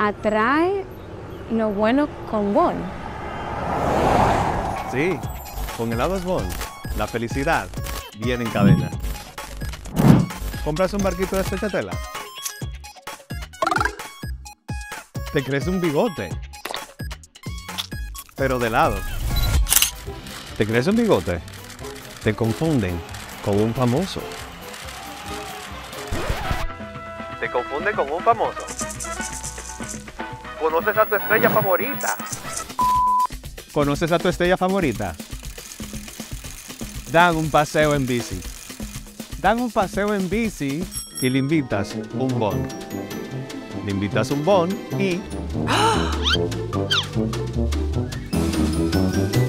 Atrae lo bueno con Bon. Sí, con helados Bon, la felicidad viene en cadena. ¿Compras un barquito de stracciatella? Te crece un bigote, pero de lado. ¿Te crece un bigote? Te confunden con un famoso. ¿Te confunden con un famoso? ¿Conoces a tu estrella favorita? ¿Conoces a tu estrella favorita? Dan un paseo en bici. Dan un paseo en bici y le invitas un bon. Le invitas un bon y... ¡ah!